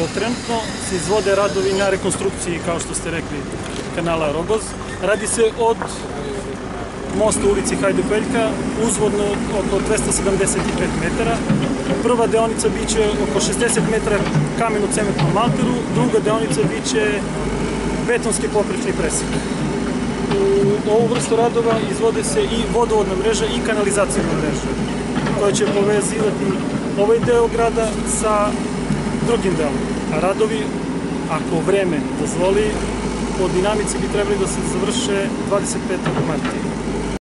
Trenutno se izvode radovi na rekonstrukciji, kao što ste rekli, kanala Rogoz. Radi se od mosta u ulici Hajdupeljka, uzvodno oko 275 metara. Prva deonica biće oko 60 metara kameno-cementnom malteru, druga deonica biće betonski poprečni presek. U ovu vrstu radova izvode se i vodovodna mreža i kanalizacijona mreža, koja će povezivati ovaj deo grada sa drugim delom. A radovi, ako vreme dozvoli, po dinamici bi trebali da se završe 25. marta.